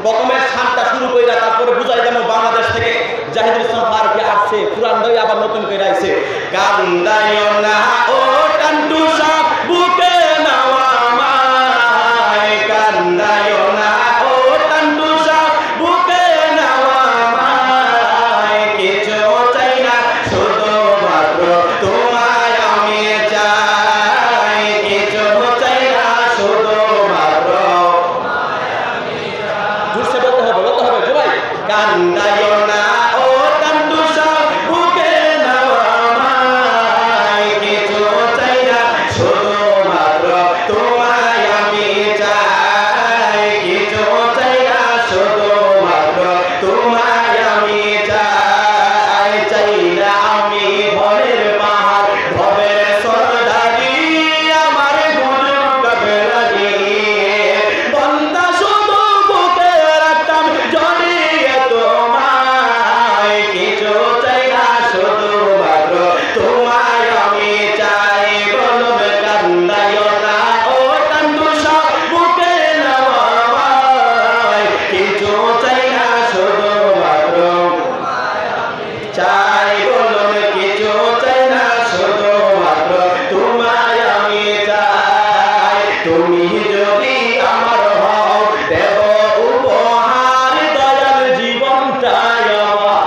প্রথমে শানটা শুরু কইরা তারপরে বুঝাই দেব বাংলাদেশ থেকে জাহিদুল ইসলাম ফারুকী আসছে কুরআন দই আবার নতুন করে আইছে কান্দাইও না ও টান্টু সাপ বুকে নাওয়া মায় কান্দাইও না ও টান্টু সাপ বুকে নাওয়া মায় কিছু চাই না শুধু মাত্র তোমায় আমি চাই কিছু চাই না শুধু মাত্র তোমায় আমি চাই জোরসে বলতে হবে সবাই কান্দাইও না ও টান্টু সাপ বুকে নাওয়া মায় কিছু চাই না শুধু মাত্র তোমায় আমি চাই কিছু চাই না শুধু মাত্র তোমায় আমি চাই চাই না আমি ভবের পাহাড় ভবের সরদারি আমার গুরু কবরাজি বন্দা শুধু বুকে রাখতাম জড়িয়ে তোমায় কিছু চাই না শুধু মাত্র তোমায় আমি চাই বলবে কান্দাইও না ও টান্টু সাপ বুকে নাওয়া মায় কিছু চাই না শুধু মাত্র তোমায় আমি চাই বলবে কিছু চাই না শুধু মাত্র তোমায় আমি চাই তুমি যদি আমার হও দেব উপহার দয়াল জীবনটাই আমার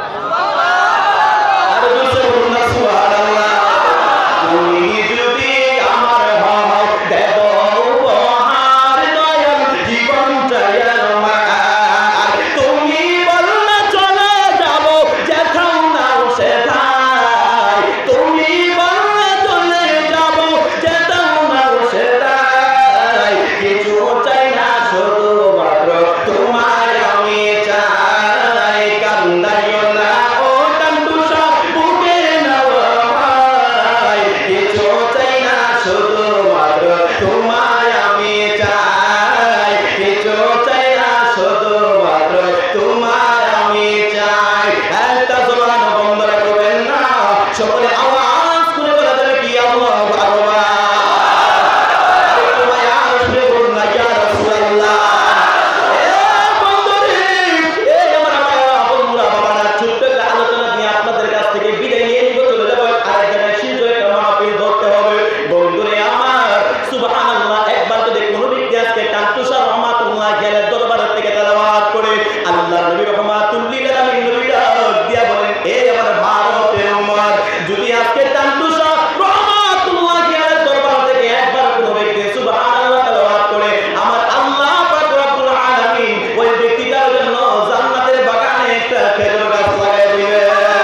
আর দুসে বলুন না সুবহানাল্লাহ তুমি যদি আমার হও দেব উপহার দয়াল জীবনটাই আমার তুমি বললে চলে যাব যেথাও নাও সেথায় তুমি বললে চলে যাব যেথাও নাও সেথায় কিছু চাই না শুধু মাত্র তোমায় আমি চাই কান্দাইও না ও টান্টু সাপ বুকে নাওয়া মায় কিছু চাই না শুধু মাত্র তোমায় আমি চাই কিছু চাই না শুধু মাত্র তোমায় আমি চাই একটা জবান বন্ধ রাখবেন না সকলে আওয়াজ করে বলা যাবে কি আল্লাহু আকবার তোমায় আর শুনে বলুন না ইয়া রাসূলুল্লাহ বন্ধুরা বাবারা ছোট্ট একটা আলোচনা দিয়ে আপনাদের কাছ থেকে বিদায় নিয়ে নিব চলে যাবো আরেক জায়গায় শীর্ষ একটা মাহফিল ধরতে হবে বন্ধুরে আমার সুবহানাল্লাহ একবার যদি কোনো ব্যক্তি আজকে টান্টু সাপ রহমাতুল্লাহ আলাইহির দরবারের থেকে তেলাওয়াত করে আল্লাহর নবী রহমাতুল লিল আলামিন নবীরা দিয়া বলেন এই আমার ভারতের উম্মত যদি আজকে টান্টু সাপ রহমাতুল্লাহ আলাইহির দরবার থেকে একবার কোনো ব্যক্তি সুবহানাল্লাহ তেলাওয়াত করে আমার আল্লাহ পাক রব্বুল আলামিন ওই ব্যক্তিটার জন্য জান্নাতের বাগানে একটা খেজুর গাছ লাগাই দিবে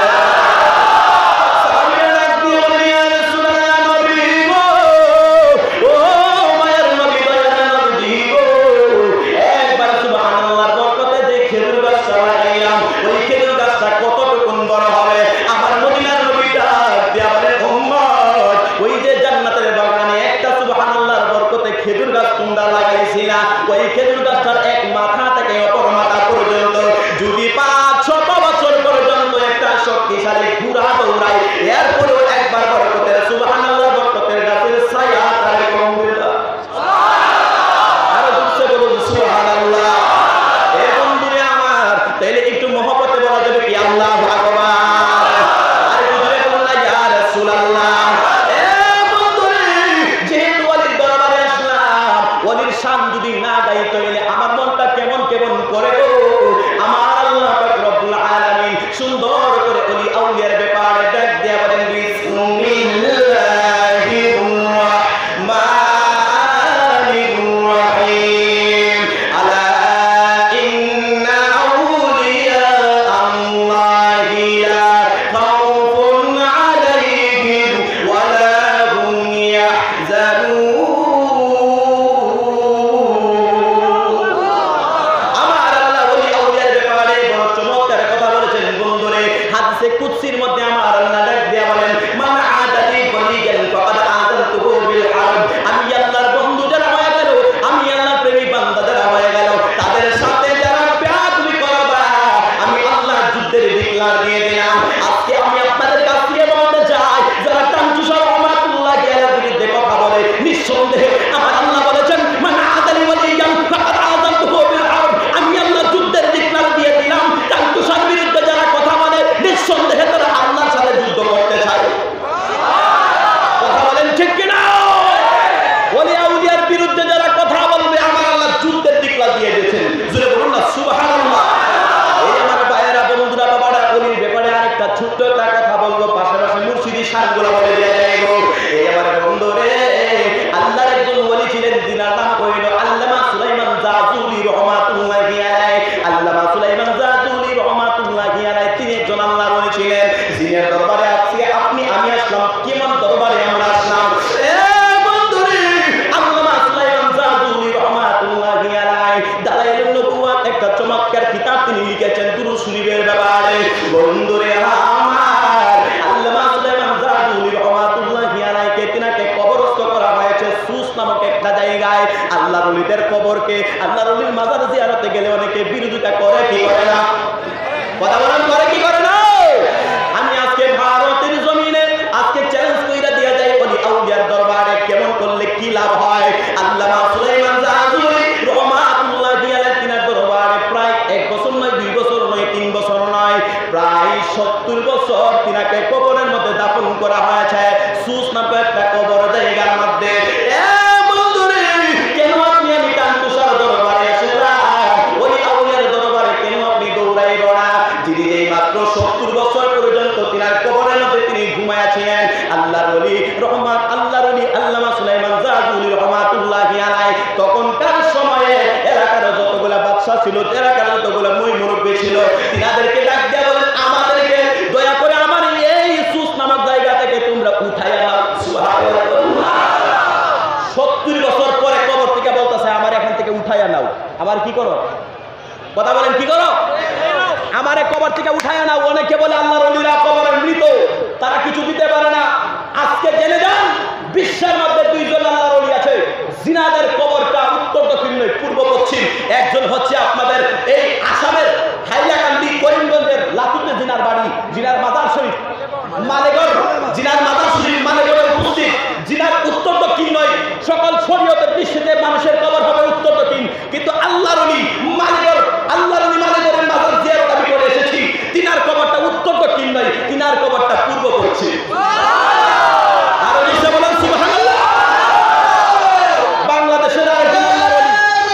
সামনে রাখ দিয়ে বলি ইয়া রাসূলুল্লাহ নবী গো ও মায়ের নবী দয়ার নবী গো একবার সুবহানাল্লাহর বরকতে যে খেজুর গাছটা লাগাইলাম ওই খেজুর গাছটা কতটুকুন বড় হবে আমার মদিনার নবীটা দিয়া বলে উম্মত ওই যে জান্নাতের বাগানে একটা সুবহানাল্লাহর বরকতে খেজুর গাছ তোমরা লাগাইছি না ওই খেজুর গাছটার এক মাথা থেকে অপর মাথা পর্যন্ত যদি 500 বছর পর্যন্ত একটা শক্তিশালী ঘোড়া দৌড়ায় এরপরেও একবার বরকতের সুবহানাল্লাহ বরকতের গাছের ছায়া তারে কমবে না আর দুসে বলুন সুবহানাল্লাহ এ বন্ধুরে আমার তাইলে একটু মহব্বতে বলা যাবে কি আল্লাহু আকবার আর বুঝলে বলুন না ইয়া রাসূলুল্লাহ এ বন্ধুরে যেহেতু ওলির দরবারে আসলাম ওলির শান যদি না গাই তাইলে আমার মনটা কেমন কেমন করে গো আমার আল্লাহ পাক রব্বুল আলামিন সুন্দর করে ওলি আউলিয়ার ব্যাপারে ডাক দিয়া বলেন বিসমিল্লাহির রাহমানির রাহিম আলা ইন্না আউলিয়া আল্লাহি লা খাউফুন আলাইহিম ওয়া লা হুম ইয়াহজানুন আমার আল্লাহ জাযুলি রাহমাতুল্লাহি আলাইহি, আল্লামা সুলাইমান জাযুলি রাহমাতুল্লাহি আলাইহি তিনি একজন আল্লাহর ওলি ছিলেন। জিনের দরবারে আজকে আমি আসলাম, কেমন দরবারে আমরা আসলাম? বন্ধুরে, আল্লামা সুলাইমান জাযুলি রাহমাতুল্লাহি আলাইহি দালাইলুন নবুওয়াত একটা চমৎকার কিতাব তিনি লিখেছেন দুরূদ শরীফের ব্যাপারে। বন্ধুরে আমার, আল্লামা সুলাইমান জাযুলি রাহমাতুল্লাহি আলাইহি তিনাকে কবরস্থ করা হয়েছে সুস নামক একটা জায়গায়। আল্লাহর ওলিদের কবরকে, আল্লাহর ওলির মাজার জিয়ারতে গেলে অনেকে বিরোধিতা করে, কি করে না? কথা বলেন, করে কি করে না? আমি আজকে ভারতের জমিনে আজকে চ্যালেঞ্জ কইরা দিয়া যাই, ওলি আউলিয়ার দরবারে কেমন করলে কি লাভ হয়। আল্লামা সুলাইমান জাযুলি রাহমাতুল্লাহি আলাইহি তিনার দরবারে প্রায় 1 বছর নয়, 2 বছর নয়, 3 বছর নয়, প্রায় 70 বছর তিনাকে কবরের মধ্যে দাফন করা হয়েছে সুস নামক একটা কবর জায়গার মধ্যে। বন্ধুরে, কেন আপনি আমি কান্তুসার দরবারে আসলাম, ওলি আউলিয়ার দরবারে কেন আপনি দৌড়াইব না? যিনি এই মাত্র 70 বছর পর্যন্ত তিনার কবরের মধ্যে তিনি ঘুমায়াছিলেন, আল্লাহর ওলি রহমান, আল্লাহর ওলি আল্লামা সুলাইমান জাযুলি রাহমাতুল্লাহি আলাইহি তখনকার সময়ে এলাকার যতগুলা বাদশা ছিল, এলাকার যতগুলা মুরব্বি ছিল, তিনাদেরকে ডাক দিয়ে বলেন, আমাদেরকে দয়া করে আমার এই সুস নামক জায়গা থেকে তোমরা উঠাইয়া নাও। সুবহানাল্লাহ। 70 বছর পরে কবর থেকে বলতেছে, আমার এখান থেকে উঠাইয়া নাও। আবার কি করো? কথা বলেন, কি করো? আমারে কবর থেকে উঠাইয়া নাও। অনেকে বলে আল্লাহর ওলিরা কবরে মৃত, তারা কিছু দিতে পারে না। আজকে জেনে যান, বিশ্বের মধ্যে 2 জন আল্লাহর ওলি আছে, জিনাদের কবরটা উত্তর দক্ষিণ নয়, পূর্ব পশ্চিম। একজন হচ্ছে আপনাদের এই আসামের হাইলাকান্দি করিমগঞ্জের লাতুতে জিনার বাড়ি, জিনার মাজার শরীফ মালেগড়, জিনার মাজার শরীফ মালেগড়ে উপস্থিত। জিনার উত্তর দক্ষিণ নয়, সকল শরীয়তের দৃষ্টিতে মানুষের কবর হবে উত্তর দক্ষিণ, কিন্তু আল্লাহর ওলি মালেগড়, আল্লাহর ওলি মালেগড়ের মাজার জিয়ারত আমি করে এসেছি, তিনার কবরটা উত্তর দক্ষিণ নয়, তিনার কবরটা পূর্ব পশ্চিম। আর নিশ্চয় বলেন সুবহানাল্লাহ। বাংলাদেশের আরেকজন আল্লাহর ওলি,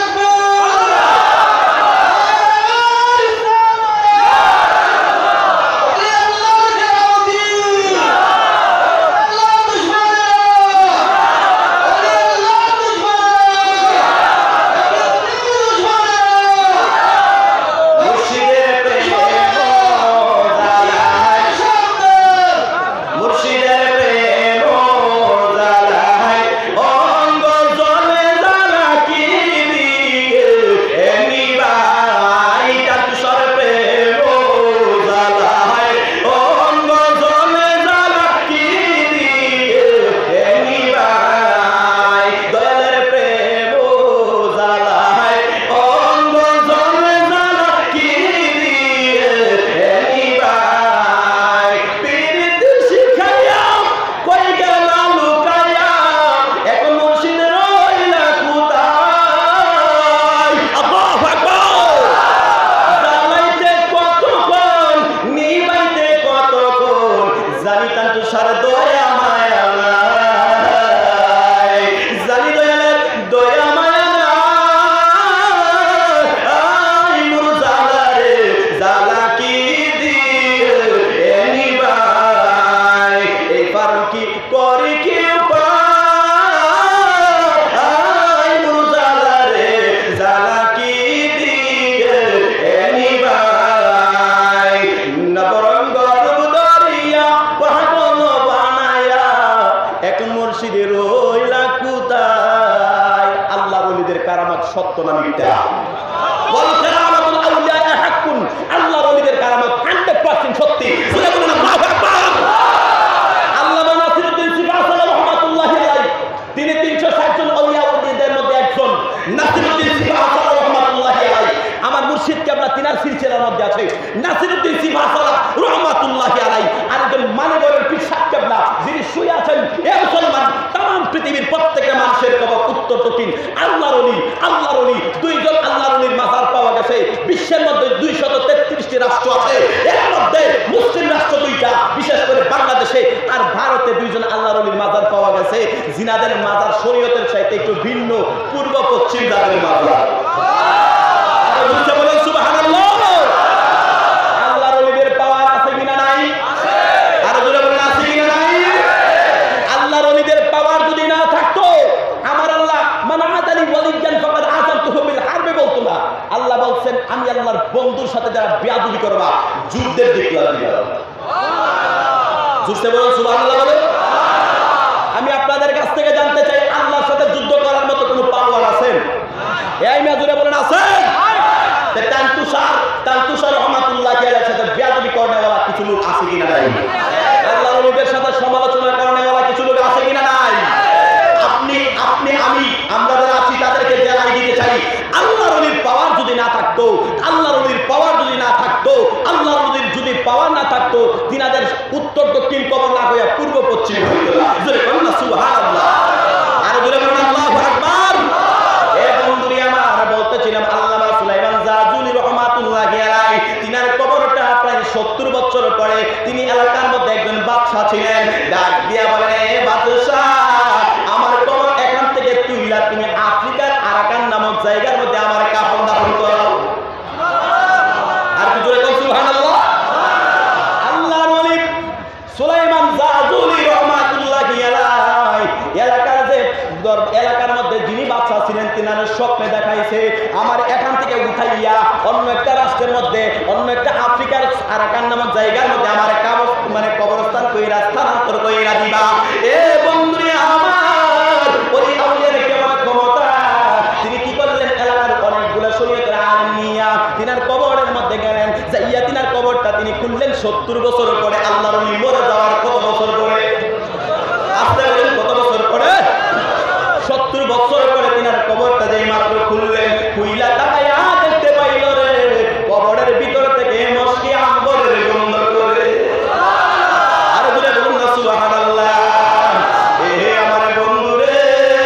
সত্য না মিথ্যা? বল কারামাতুল আউলিয়া হাক্কুন, আল্লাহর ওলিদের কারামত 100% সত্যি। বলে বলুন আল্লাহু আকবার। আল্লামা নাসিরউদ্দিন সিফাসালা রাহমাতুল্লাহি আলাইহি তিনি 360 জন আউলিয়া ওলিদের মধ্যে একজন। নাসিরউদ্দিন সিফাসালা রাহমাতুল্লাহি আলাইহি আমার মুর্শিদ কেবলা তিনার সিলসিলার মধ্যে আছে। নাসিরউদ্দিন সিফাসালা রাহমাতুল্লাহি আলাইহি আরেকজন মানেগড়ের পীর সাহেব কেবলা যিনি শুয়ে আছেন। এ মুসলমান, তাম পৃথিবীর প্রত্যেকটা মানুষের কবর উত্তর দক্ষিণ। আল্লাহর ওলি, আল্লাহর ওলি, 2 জন আল্লাহর ওলির মাজার পাওয়া গেছে। বিশ্বের মধ্যে 233টি রাষ্ট্র আছে, এর মধ্যে মুসলিম রাষ্ট্র 2টা, বিশেষ করে বাংলাদেশে আর ভারতে 2 জন আল্লাহর ওলির মাজার পাওয়া গেছে। জিনাদের মাজার শরীয়তের চাইতে একটু ভিন্ন, পূর্ব পশ্চিম যাদের মাজার। আর বুঝতে বলেন সুবহানাল্লাহ। আল্লাহর ওলিদের পাওয়ার আছে কিনা নাই? আর জোরে বলেন আছে কিনা নাই? আল্লাহর ওলিদের পাওয়ার যদি না থাকতো, আমার আল্লাহ মান আদালি ওয়ালিয়ান ফাকাদ আযানতুহু বিল হারবি বলতো আমি আল্লাহর বন্ধুর সাথে যারা বেয়াদবি করবা যুদ্ধের দিকে বুঝতে বলুন সুবহানাল্লাহ বলে। আমি আপনাদের কাছ থেকে জানতে চাই, আল্লাহর সাথে যুদ্ধ করার মতো কোনো পাওয়ার আছেন? এই মেজুরে বলেন আছেন? তান্তুসার রহমাতুল্লাহ এর সাথে বেয়াদবি করেওয়ালা কিছু লোক আছে কিনা নাই? আল্লাহর নবীর সাথে সমালোচনা করেওয়ালা কিছু লোক আছে কিনা নাই? আমরা যারা আছি তাদেরকে জানাই দিতে চাই, আল্লাহর ওলির পাওয়ার যদি না থাকতো, আল্লাহর ওলির পাওয়ার যদি না থাকতো, আল্লাহর ওলির যদি পাওয়ার না থাকতো, তিনাদের উত্তর দক্ষিণ কবর না হইয়া পূর্ব পশ্চিম হইতো। জোরে বলুন সুবহানাল্লাহ, আর জোরে বলুন আল্লাহু আকবার। এ বন্ধুরি আমার বলতেছিলাম, আল্লামা সুলাইমান জাজুলি রহমাতুল্লাহি আলাইহি তিনার কবরটা প্রায় 70 বছর পরে তিনি এলাকার মধ্যে একজন বাদশা ছিলেন, ডাক দিয়া বলেন, এ বাদশা, আমার কবর এখান থেকে তুইলা তুমি আফ্রিকার আরাকান নামক জায়গার মধ্যে আমার কাফন দাফন করো। আর কি জোরে কোন সুবহানাল্লাহ। আল্লাহর ওলি সুলাইমান জাজুলি রহমাতুল্লাহি আলাইহি এলাকার মধ্যে যিনি বাদশা ছিলেন তিনার স্বপ্নে দেখাইছে, আমার এখান থেকে উঠাইয়া অন্য একটা রাষ্ট্রের মধ্যে, অন্য একটা আফ্রিকার আরাকান নামক জায়গার মধ্যে আমার কবরস্থান কইরা স্থানান্তর কইরা দিবা। এ বন্ধুরে আমার, ওই আউলিয়ার কেমন ক্ষমতা! তিনি কি করলেন, এলাকার অনেকগুলো শরীয়তের আইন নিয়া তিনার কবরের মধ্যে গেলেন, যাইয়া তিনার কবরটা তিনি খুললেন 70 বছর পরে। আল্লাহর ওলি মরে যাওয়ার কত বছর পরে? আসতে বলেন কত বছর পরে? 70 বছর পরে তিনার কবরটা যেই মাত্র খুললেন, খুইলা তাকায়া দেখতে পাইল রে, কবরের ভিতর থেকে মশকি আম্বরের গন্ধ করে। আর দূরে বলুন না সুবহানাল্লাহ। এ আমার বন্ধু রে,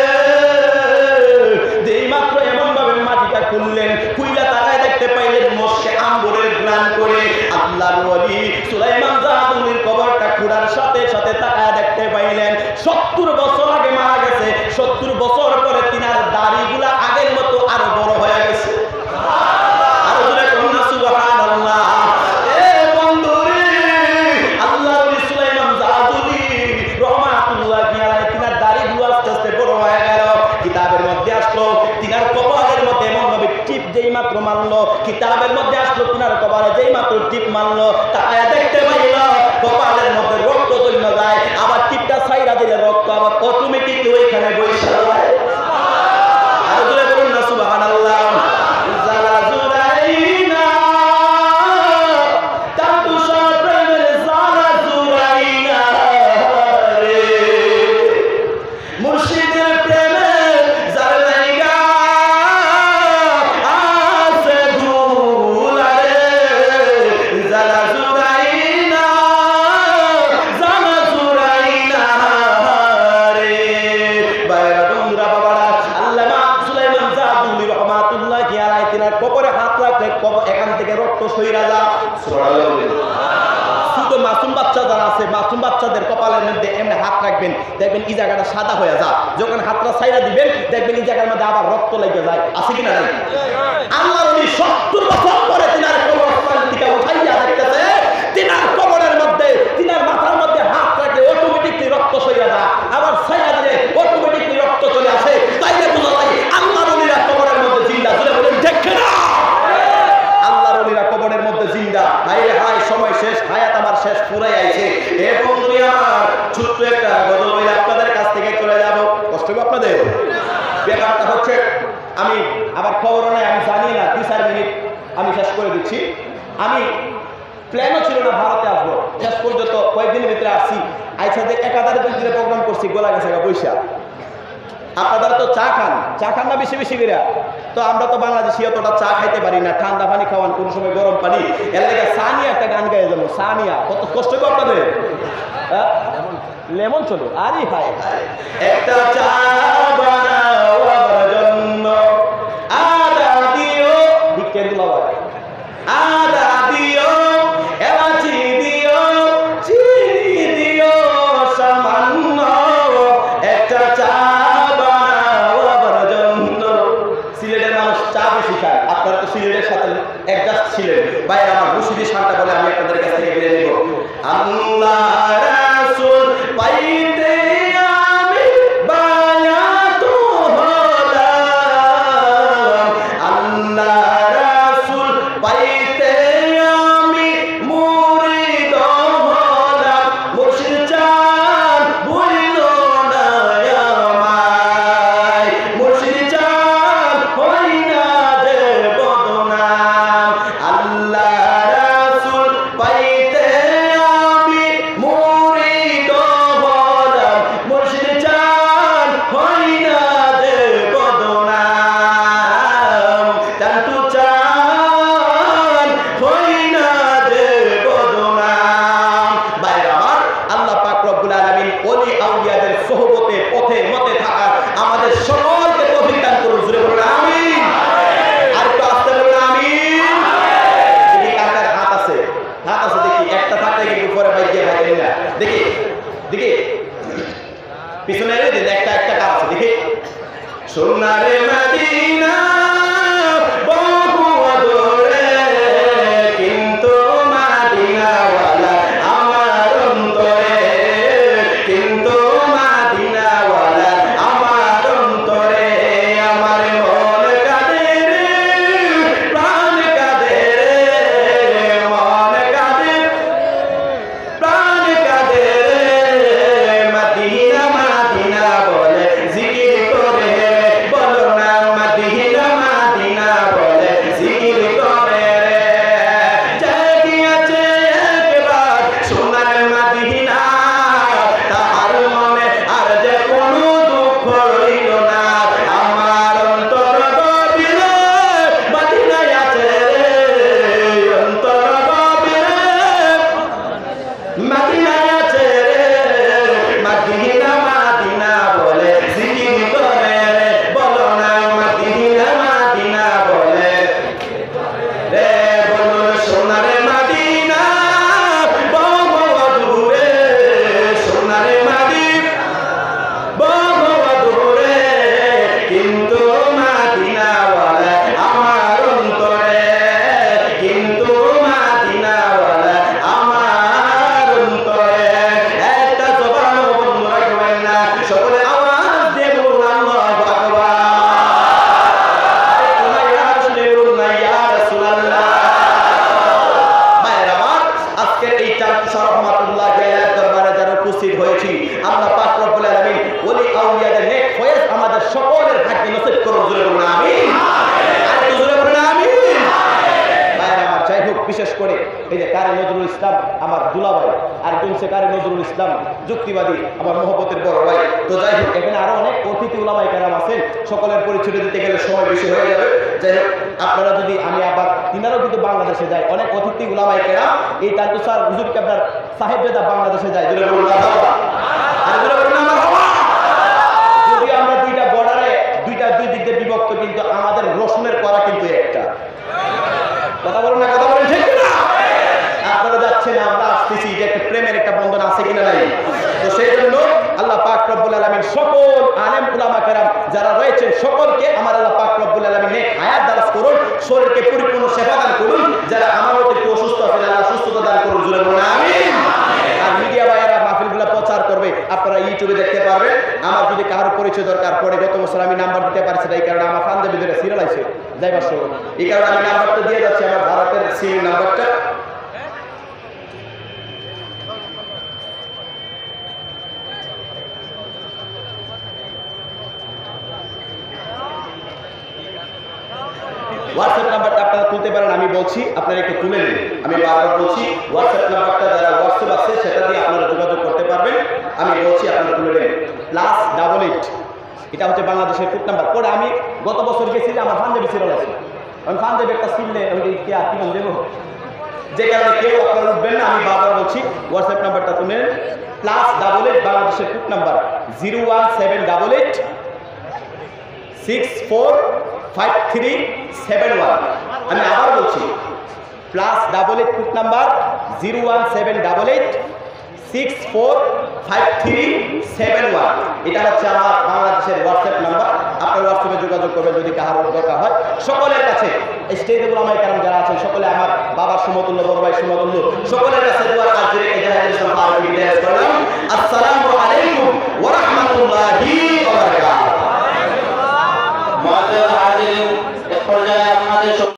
যেই মাত্র এমন ভাবে মাটিটা খুললেন, খুইলা তাকায় দেখতে পাইলেন মশকি আম্বরের ঘ্রাণ করে। আল্লাহর ওলি সুলাইমান জাজুলির কবরটা খুঁড়ার সাথে সাথে তাকায় দেখতে পাইলেন 70 বছর আগে মারা গেছে। 70 বছর পরে তিনার দাড়িগুলা আগের মতো আরো বড় হয়ে গেছে। আরো জোরে বলুন না সুবহানাল্লাহ। এ বন্ধুরে, আল্লাহর ওলি সুলাইমান জাজুলি রহমাতুল্লাহি আলাইহি তিনার দাড়িগুলো আস্তে আস্তে বড় হয়ে গেল। কিতাবের মধ্যে আসলো তিনার কবরের মধ্যে এমন ভাবে টিপ যেই মাত্র মারলো, কিতাবের মধ্যে আসলো তিনার কবরে যেই মাত্র টিপ মারলো, তাকায়া দেখতে পাইল কপালের মধ্যে রক্ত জমে যায়। আবার টিপটা ছাইরা দিলে রক্ত আবার অটোমেটিকলি ওইখানে বসে যায়। আর জোরে বলুন না সুবহানাল্লাহ। জালা জুরাইনা তাতুশা প্রেমের জালা জুরাইনা রে, মুর্শিদের প্রেমে জালাইগা আছে ধুলা রে, জালা জুরাইনা জালা জুরাইনা রে। বাইরা বন্ধুরা, বাবারা, আল্লামা সুলাইমান জাজুলি রহমাতুল্লাহি আলাইহি তিনার কবরে হাত রাখলে এখান থেকে রক্ত সইরা যা। শুধু মাসুম বাচ্চা যারা আছে, মাসুম বাচ্চাদের কপালের মধ্যে এমনি হাত রাখবেন, দেখবেন এই জায়গাটা সাদা হয়ে যায়। যখন হাতটা ছাইরা দিবেন দেখবেন এই জায়গার মধ্যে আবার রক্ত লেগে যায়। আছে কিনা নাই? আল্লাহর ওলি 70 বছর পরে তিনার কবরস্থান থেকে উঠাইয়া দেখতেছে তিনার কবরের মধ্যে, তিনার মাথার মধ্যে হাত রাখলে অটোমেটিকলি রক্ত সইরা যায়, আবার ছাইরা দিলে অটোমেটিকলি রক্ত চলে আসে। তাইলে বোঝা যায় আল্লাহর ওলিরা কবরের মধ্যে জিন্দা। জোরে বলেন ঠিক না? আল্লাহর ওলিরা কবরের মধ্যে জিন্দা। হায় হায়, সময় শেষ, হায়াত আমার শেষ পুরাই আইছে। এ বন্ধুরা আমার, ছোট্ট একটা গজল বলে আপনাদের কাছ থেকে চলে যাব। কষ্ট হবে আপনাদের? ব্যাপারটা হচ্ছে, আমি আবার খবরও নাই, আমি জানি না, 2-4 মিনিট আমি শেষ করে দিচ্ছি। আমি প্ল্যানও ছিল না ভারতে আসবো, শেষ পর্যন্ত কয়েকদিনের ভিতরে আসছি। আইসা যে 1000 ভিতরে প্রোগ্রাম করছি, গোলা গেছে বৈশা। আপনারা তো চা খান না বেশি বেশি করে? তো আমরা তো বাংলাদেশি অতটা চা খাইতে পারি না, ঠান্ডা পানি খাওয়ান, কোন সময় গরম পানি। এর লেগে সানিয়া একটা গান গাইয়ে যাবো। সানিয়া কত কষ্ট হবে আপনাদের? লেমন চলো। আরে ভাই, একটা চা বানাও আমার জন্য, আদা দিও, ভিক্ষে দিল ভাই, আদা দিও, এলাচি দিও, চিনি দিও সামান্য, একটা চা বানাও আমার জন্য। সিলেটের মানুষ চা বেশি খায়, আপনারা তো সিলেটের সাথে অ্যাডজাস্ট ছিলেন। ভাই আমার মুর্শিদি শানটা বলে আমি আপনাদের কাছ থেকে বেরিয়ে নেব। আল্লাহ রাসূল পাইতে আমি বায়াত হলাম, আল্লাহ রাসূল পাইতে আমি মুরিদ হলাম, মুর্শিদ চান ভুলিল না আমায়, মুর্শিদ চান হই না যে বদনাম। আল্লাহ রাসূল পাইতে আমি মুরিদ হলাম, মুর্শিদ চান হই না যে বদনাম। চান্টু চান হই না যে বদনাম। ভাইরা আমার, আল্লাহ পাক রব্বুল আলামিন ওলি আউলিয়াদের সোহবতে পথে মতে থাকার আমাদের সকলকে তৌফিক দান করুন। জোরে বলুন আমিন। আর একটু আস্তে বলুন আমিন। দেখি কার কার হাত আছে, হাত আছে দেখি, একটা থাকলে কিন্তু পরে ভাই গিয়ে ভাই না দেখি, দেখি পিছনে দিন একটা একটা কার আছে দেখি। সোনারে মদিনা বহু আদরে, কিন্তু মদিনাওয়ালা আমার অন্তরে, কিন্তু মদিনাওয়ালা আমার অন্তরে। আমার মন কাঁদে রে, প্রাণ কাঁদে রে, মন কাঁদে, প্রাণ কাঁদে রে। মদিনা মদিনা বলে জিকির করে, বলো না মদিনা মদিনা বলে জিকির করে রে। জাগিয়াছে একবার সোনার মদিনা, তাহার মনে আর যে কোনো দুঃখ রইল না। আমার অন্তর গভীরে মদিনায় আছে রে, অন্তর গভীরে মদিনায় আছে রে। মদিনা মদিনা বলে জিকির করে রে, বলো না মদিনা মদিনা বলে রে। বলুন সোনারে মদিনা বহু দূরে, সোনারে মদিনা বহু দূরে, কিন্তু মদিনাওয়ালা আমার অন্তরে, কিন্তু মদিনাওয়ালা আমার অন্তরে। একটা জবান বন্ধ রাখবেন না, সকলে আওয়াজ দিয়ে বলুন আল্লাহু আকবার। তোমরা ইয়া রাসূলুল্লাহ, ইয়া রাসূলুল্লাহ। ভাইরা আমার, আজকের এই চাঁদপুর রহমাতুল্লাহ আলাইহির দরবারে যারা উপস্থিত হয়েছি, আল্লাহ পাক রব্বুল আলামিন ওলি আউলিয়াদের নেক ফয়েজ আমাদের সকলের ভাগ্যে নসিব করুন। জোরে বলুন আমিন। আর একটু জোরে বলুন আমিন। ভাইরা আমার, যাই হোক, বিশেষ করে এই যে কারি নজরুল ইসলাম আমার দুলাভাই, আর গুনছে কারি নজরুল ইসলাম যুক্তিবাদী আমার মহব্বতের বড় ভাই। তো যাই হোক, এখানে আরো অনেক অতিথি উলামায়ে কেরাম আছেন, সকলের পরিচয় দিতে গেলে সময় বেশি হয়ে যাবে। যাই হোক, আপনারা যদি, আমি আবার তিনারও কিন্তু বাংলাদেশে যাই, অনেক অতিথি উলামায়ে কেরাম এই তালতু স্যার হুজুর কেবলার সাহেবজাদা বাংলাদেশে যায়। জোরে বলুন মারহাবা। আর জোরে বলুন মারহাবা। যদি আমরা দুইটা বর্ডারে দুই দিক দিয়ে বিভক্ত, কিন্তু আমাদের রসুনের করা কিন্তু একটা। কথা বলুন না, কথা বলুন ঠিক না? আপনারা যাচ্ছেন, আমরা আসতেছি, যে একটা প্রেমের একটা বন্ধন আছে কিনা নাই? তো সেই জন্য আল্লাহ পাক রব্বুল আলামিন সকল আলেম উলামা কেরাম যারা রয়েছেন সকলকে আমার আল্লাহ পাক রব্বুল আলামিন নেক হায়াত দারাজ করুন, শরীরকে পরিপূর্ণ সেবা দান করুন। যারা আমার মতো একটু অসুস্থ আছেন, আল্লাহ সুস্থতা দান করুন। জোরে বলুন আমিন। আর মিডিয়া ভাইয়েরা মাহফিলগুলো প্রচার করবে, আপনারা ইউটিউবে দেখতে পারবেন। আমার যদি কারো পরিচয় দরকার পড়ে, গত বছর আমি নাম্বার দিতে পারছি না, এই কারণে আমার ফান্ডে ভিতরে সিরিয়াল আছে যাইবার সময়, এই কারণে আমি নাম্বারটা দিয়ে যাচ্ছি, আমার ভারতের সিম নাম্বারটা। হোয়াটসঅ্যাপ নাম্বারটা আপনারা তুলতে পারেন, আমি বলছি আপনারা একটু তুলে নিন। আমি বারবার বলছি, হোয়াটসঅ্যাপ নাম্বারটা যারা হোয়াটসঅ্যাপ আছে সেটা দিয়ে আপনারা যোগাযোগ করতে পারবেন। আমি বলছি আপনারা তুলে নেন, +88, এটা হচ্ছে বাংলাদেশের কোড নাম্বার। পরে আমি গত বছর গেছি, আমার পাঞ্জাবি সিরিয়াল আছে, আমি পাঞ্জাবি একটা সিললে ওই কি আর কি নাম দেবো, যে কারণে কেউ আপনারা উঠবেন না। আমি বারবার বলছি, হোয়াটসঅ্যাপ নাম্বারটা তুলে নেন, +88 বাংলাদেশের কোড নাম্বার 01788 645371। আমি আবার বলছি, +88 কোড নাম্বার 01788 645371। এটা হচ্ছে আমার বাংলাদেশের হোয়াটসঅ্যাপ নাম্বার। আপনার হোয়াটসঅ্যাপে যোগাযোগ করবেন যদি কারোর দরকার হয়। সকলের কাছে স্টেজে উলামায়ে কেরাম যারা আছেন, সকলে আমার বাবার সমতুল্য, বড় ভাই সমতুল্য, সকলের কাছে দোয়ার কাজ রেখে জাহাজের সাথে আসসালামু আলাইকুম ওয়া রাহমাতুল্লাহি ওয়া বারাকাতুহু।